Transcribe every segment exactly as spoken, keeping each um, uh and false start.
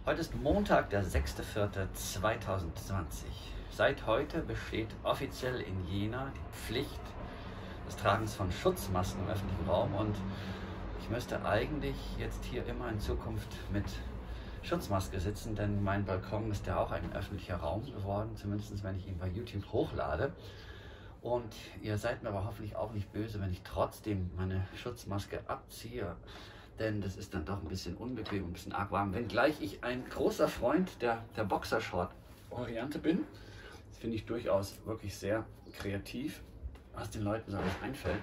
Heute ist Montag, der sechster vierter zweitausendzwanzig. Seit heute besteht offiziell in Jena die Pflicht des Tragens von Schutzmasken im öffentlichen Raum und ich müsste eigentlich jetzt hier immer in Zukunft mit Schutzmaske sitzen, denn mein Balkon ist ja auch ein öffentlicher Raum geworden, zumindest wenn ich ihn bei YouTube hochlade. Und ihr seid mir aber hoffentlich auch nicht böse, wenn ich trotzdem meine Schutzmaske abziehe, denn das ist dann doch ein bisschen unbequem, ein bisschen arg warm. Wenngleich ich ein großer Freund der, der Boxershort-Variante bin, das finde ich durchaus wirklich sehr kreativ, was den Leuten so alles einfällt.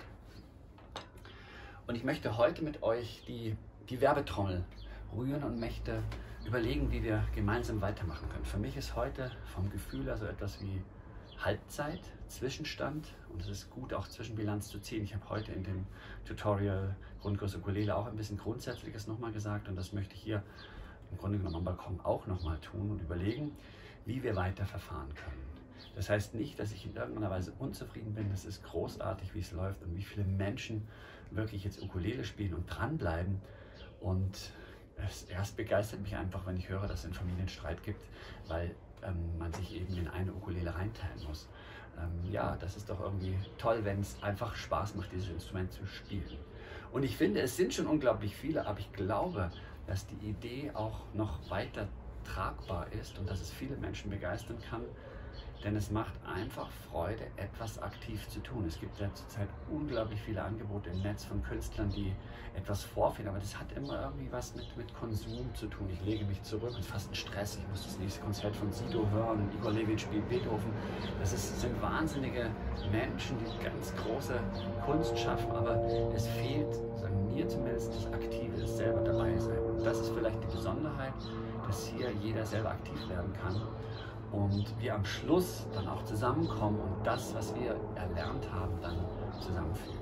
Und ich möchte heute mit euch die, die Werbetrommel rühren und möchte überlegen, wie wir gemeinsam weitermachen können. Für mich ist heute vom Gefühl her so etwas wie Halbzeit, Zwischenstand, und es ist gut, auch Zwischenbilanz zu ziehen. Ich habe heute in dem Tutorial Grundkurs Ukulele auch ein bisschen Grundsätzliches nochmal gesagt und das möchte ich hier im Grunde genommen am Balkon auch nochmal tun und überlegen, wie wir weiter verfahren können. Das heißt nicht, dass ich in irgendeiner Weise unzufrieden bin. Es ist großartig, wie es läuft und wie viele Menschen wirklich jetzt Ukulele spielen und dranbleiben. Und es erst begeistert mich einfach, wenn ich höre, dass es in Familien Streit gibt, weil ähm, man sich eben in eine Ukulele reinteilen muss. Ähm, ja, das ist doch irgendwie toll, wenn es einfach Spaß macht, dieses Instrument zu spielen. Und ich finde, es sind schon unglaublich viele, aber ich glaube, dass die Idee auch noch weiter tragbar ist und dass es viele Menschen begeistern kann, denn es macht einfach Freude, etwas aktiv zu tun. Es gibt ja zurzeit unglaublich viele Angebote im Netz von Künstlern, die etwas vorführen, aber das hat immer irgendwie was mit, mit Konsum zu tun. Ich lege mich zurück und fast ein Stress. Ich muss das nächste Konzert von Sido hören und Igor Levin spielt Beethoven. Das ist, sind wahnsinnige Menschen, die ganz große Kunst schaffen, aber es fehlt, sagen mir zumindest, das Aktive, das selber dabei sein. Und das ist vielleicht die Besonderheit, dass hier jeder selber aktiv werden kann. Und wir am Schluss dann auch zusammenkommen und das, was wir erlernt haben, dann zusammenfügen.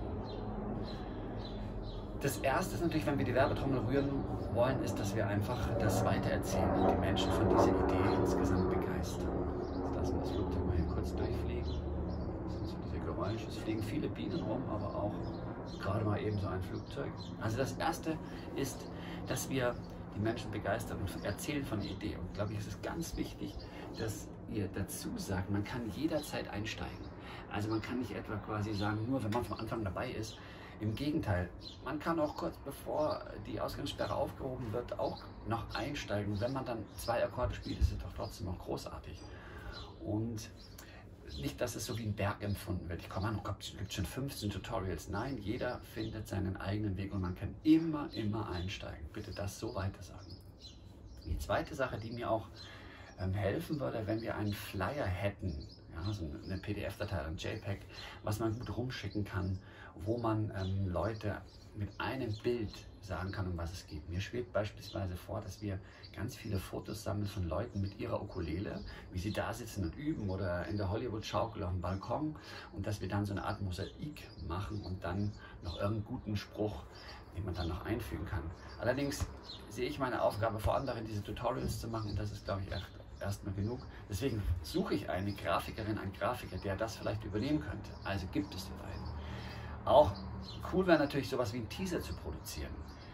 Das Erste ist natürlich, wenn wir die Werbetrommel rühren wollen, ist, dass wir einfach das weitererzählen und die Menschen von dieser Idee insgesamt begeistern. Jetzt lassen wir das Flugzeug mal hier kurz durchfliegen. Das sind so diese Geräusche. Es fliegen viele Bienen rum, aber auch gerade mal eben so ein Flugzeug. Also das Erste ist, dass wir die Menschen begeistern und erzählen von der Idee. Und glaube ich, es ist ganz wichtig, dass ihr dazu sagt, man kann jederzeit einsteigen. Also man kann nicht etwa quasi sagen, nur wenn man vom Anfang dabei ist. Im Gegenteil, man kann auch kurz bevor die Ausgangssperre aufgehoben wird, auch noch einsteigen. Wenn man dann zwei Akkorde spielt, ist es doch trotzdem auch großartig. Und nicht, dass es so wie ein Berg empfunden wird. Ich komme an, oh Gott, es gibt schon fünfzehn Tutorials. Nein, jeder findet seinen eigenen Weg und man kann immer, immer einsteigen. Bitte das so weiter sagen. Die zweite Sache, die mir auch ähm, helfen würde, wenn wir einen Flyer hätten, ja, so eine P D F-Datei, ein JPEG, was man gut rumschicken kann, wo man ähm, Leute mit einem Bild sagen kann, um was es geht. Mir schwebt beispielsweise vor, dass wir ganz viele Fotos sammeln von Leuten mit ihrer Ukulele, wie sie da sitzen und üben oder in der Hollywood-Schaukel auf dem Balkon und dass wir dann so eine Art Mosaik machen und dann noch irgendeinen guten Spruch, den man dann noch einfügen kann. Allerdings sehe ich meine Aufgabe vor anderen, diese Tutorials zu machen und das ist, glaube ich, echt erstmal genug. Deswegen suche ich eine Grafikerin, einen Grafiker, der das vielleicht übernehmen könnte. Also gibt es soweit. Auch cool wäre natürlich sowas wie ein Teaser zu produzieren,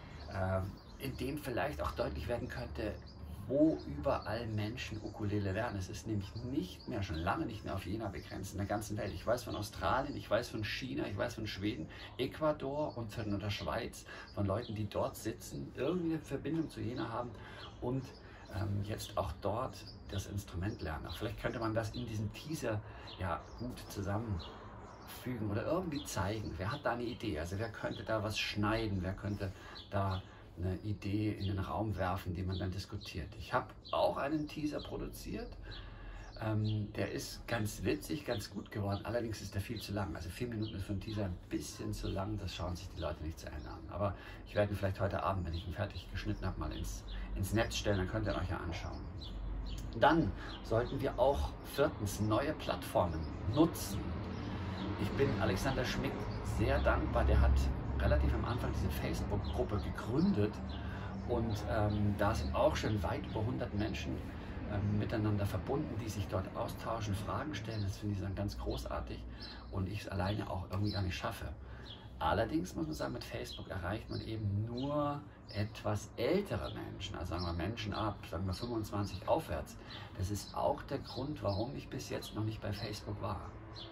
äh, in dem vielleicht auch deutlich werden könnte, wo überall Menschen Ukulele lernen. Es ist nämlich nicht mehr, schon lange nicht mehr auf Jena begrenzt, in der ganzen Welt. Ich weiß von Australien, ich weiß von China, ich weiß von Schweden, Ecuador und von der Schweiz, von Leuten, die dort sitzen, irgendwie eine Verbindung zu Jena haben und ähm, jetzt auch dort das Instrument lernen. Auch vielleicht könnte man das in diesem Teaser ja gut zusammenfügen oder irgendwie zeigen. Wer hat da eine Idee? Also wer könnte da was schneiden? Wer könnte da eine Idee in den Raum werfen, die man dann diskutiert? Ich habe auch einen Teaser produziert. Ähm, der ist ganz witzig, ganz gut geworden. Allerdings ist der viel zu lang. Also vier Minuten ist für einen Teaser ein bisschen zu lang. Das schauen sich die Leute nicht zu Ende an. Aber ich werde ihn vielleicht heute Abend, wenn ich ihn fertig geschnitten habe, mal ins, ins Netz stellen. Dann könnt ihr ihn euch ja anschauen. Dann sollten wir auch viertens neue Plattformen nutzen. Ich bin Alexander Schmick sehr dankbar. Der hat relativ am Anfang diese Facebook-Gruppe gegründet und ähm, da sind auch schon weit über hundert Menschen ähm, miteinander verbunden, die sich dort austauschen, Fragen stellen. Das finde ich dann ganz großartig und ich es alleine auch irgendwie gar nicht schaffe. Allerdings muss man sagen, mit Facebook erreicht man eben nur etwas ältere Menschen, also sagen wir Menschen ab, sagen wir fünfundzwanzig aufwärts. Das ist auch der Grund, warum ich bis jetzt noch nicht bei Facebook war.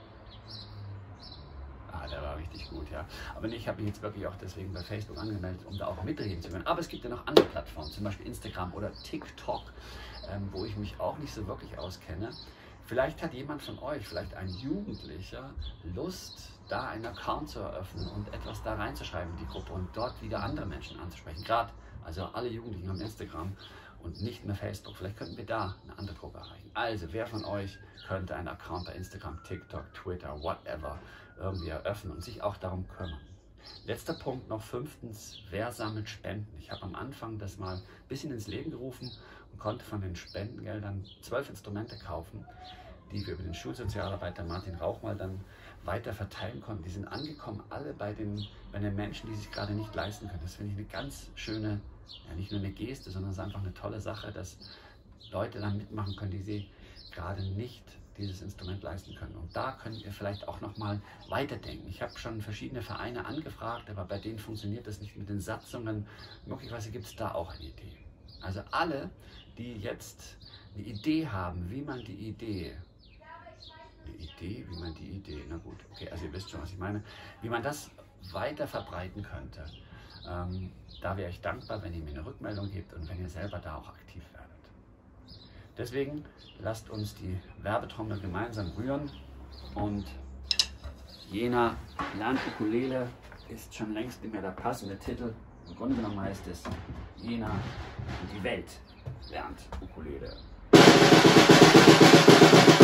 Ah, der war richtig gut, ja. Aber ich habe mich jetzt wirklich auch deswegen bei Facebook angemeldet, um da auch mitreden zu können. Aber es gibt ja noch andere Plattformen, zum Beispiel Instagram oder TikTok, ähm, wo ich mich auch nicht so wirklich auskenne. Vielleicht hat jemand von euch, vielleicht ein Jugendlicher, Lust, da einen Account zu eröffnen und etwas da reinzuschreiben in die Gruppe und dort wieder andere Menschen anzusprechen. Gerade, also alle Jugendlichen haben Instagram und nicht mehr Facebook. Vielleicht könnten wir da eine andere Gruppe erreichen. Also, wer von euch könnte einen Account bei Instagram, TikTok, Twitter, whatever irgendwie eröffnen und sich auch darum kümmern? Letzter Punkt noch, fünftens, wer sammelt Spenden? Ich habe am Anfang das mal ein bisschen ins Leben gerufen und konnte von den Spendengeldern zwölf Instrumente kaufen, die wir über den Schulsozialarbeiter Martin Rauchmal dann weiter verteilen konnten. Die sind angekommen, alle bei den, bei den Menschen, die sich gerade nicht leisten können. Das finde ich eine ganz schöne, ja, nicht nur eine Geste, sondern es ist einfach eine tolle Sache, dass Leute dann mitmachen können, die sie gerade nicht dieses Instrument leisten können. Und da könnt ihr vielleicht auch nochmal weiterdenken. Ich habe schon verschiedene Vereine angefragt, aber bei denen funktioniert das nicht mit den Satzungen. Möglicherweise gibt es da auch eine Idee. Also alle, die jetzt eine Idee haben, wie man die Idee, eine Idee, wie man die Idee, na gut, okay, also ihr wisst schon, was ich meine, wie man das weiter verbreiten könnte. Ähm, da wäre ich dankbar, wenn ihr mir eine Rückmeldung gebt und wenn ihr selber da auch aktiv werdet. Deswegen lasst uns die Werbetrommel gemeinsam rühren und Jena lernt Ukulele ist schon längst nicht mehr der passende Titel. Im Grunde genommen heißt es Jena und die Welt lernt Ukulele.